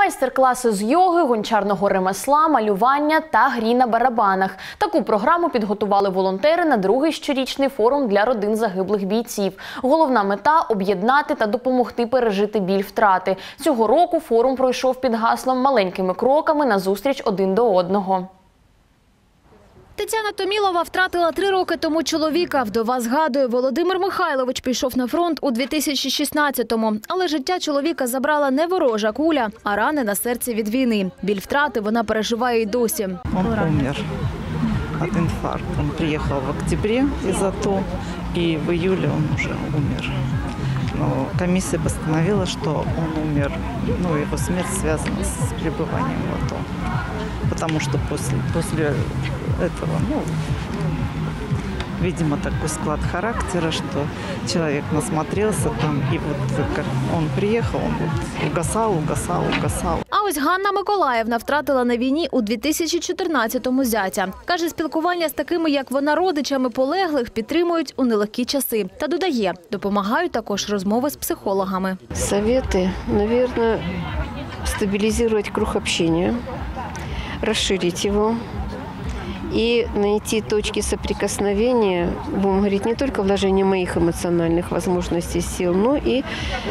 Майстер-класи з йоги, гончарного ремесла, малювання та грі на барабанах. Таку програму підготували волонтери на другий щорічний форум для родин загиблих бійців. Головна мета – об'єднати та допомогти пережити біль втрати. Цього року форум пройшов під гаслом «Маленькими кроками назустріч один до одного». Тетяна Томілова втратила 3 роки тому чоловіка. Вдова згадує, Володимир Михайлович пішов на фронт у 2016-му. Але життя чоловіка забрала не ворожа куля, а рани на серці від війни. Біль втрати вона переживає й досі. Він помер від інфаркту. Він приїхав в октябрі із АТО, і в июле він вже умер. Но комиссия постановила, что он умер, его смерть связана с пребыванием в АТО. Потому что после этого, видимо, такой склад характера, что человек насмотрелся там, и вот как он приехал, он угасал. А ось Ганна Миколаївна втратила на війні у 2014-му зятя. Каже, спілкування з такими, як вона, родичами полеглих підтримують у нелегкі часи. Та додає, допомагають також розмови з психологами. Советы, наверное, стабилизировать круг общения, расширить его и найти точки соприкосновения, будем говорить, не только вложение моих эмоциональных возможностей, сил, но и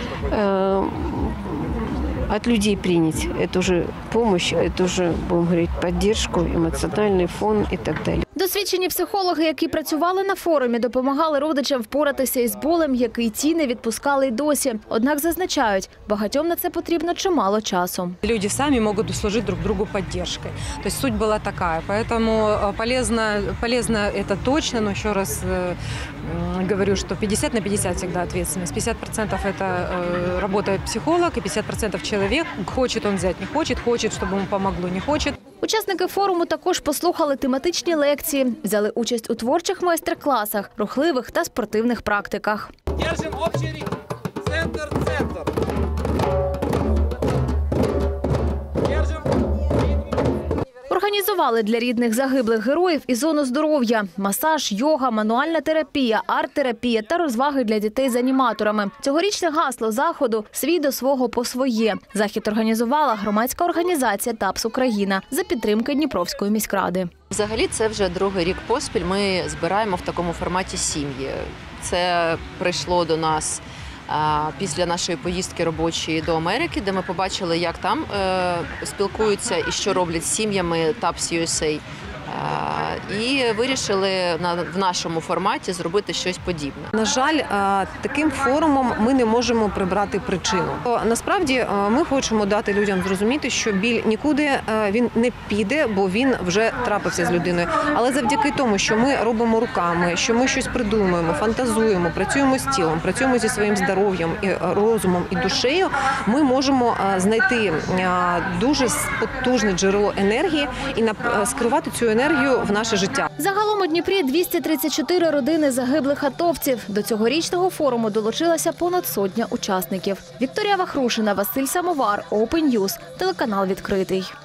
от людей принять эту же помощь, эту же, будем говорить, поддержку, эмоциональный фон и так далее. Досвідчені психологи, які працювали на форумі, допомагали родичам впоратися із болем, який ті не відпускали й досі. Однак зазначають, багатьом на це потрібно чимало часу. Люди самі можуть служити друг другу підтримкою. Тобто суть була така. Тому полезно це точно, но ще раз говорю, що 50 на 50 завжди відповідальність. 50% це працює психолог, і 50% чоловік. Хоче він взяти, не хоче, щоб йому допомогло, не хоче. Учасники форуму також послухали тематичні лекції, взяли участь у творчих майстер-класах, рухливих та спортивних практиках. Держимо общий ритм. Центр. Організували для рідних загиблих героїв і зону здоров'я – масаж, йога, мануальна терапія, арт-терапія та розваги для дітей з аніматорами. Цьогорічне гасло заходу – «Свій до свого по своє». Захід організувала громадська організація «ТАПС Україна» за підтримки Дніпровської міськради. Взагалі це вже другий рік поспіль ми збираємо в такому форматі сім'ї. Це прийшло до нас після нашої поїздки робочої до Америки, де ми побачили, як там спілкуються і що роблять з сім'ями ТАПС USA. І вирішили в нашому форматі зробити щось подібне. На жаль, таким форумом ми не можемо прибрати причину. Насправді ми хочемо дати людям зрозуміти, що біль нікуди він не піде, бо він вже трапився з людиною. Але завдяки тому, що ми робимо руками, що ми щось придумуємо, фантазуємо, працюємо з тілом, працюємо зі своїм здоров'ям, і розумом і душею, ми можемо знайти дуже потужне джерело енергії і скерувати цю енергію в наше життя. Загалом у Дніпрі 234 родини загиблих атовців. До цьогорічного форуму долучилася понад 100 учасників. Вікторія Вахрушина, Василь Самовар, Open News, телеканал «Відкритий».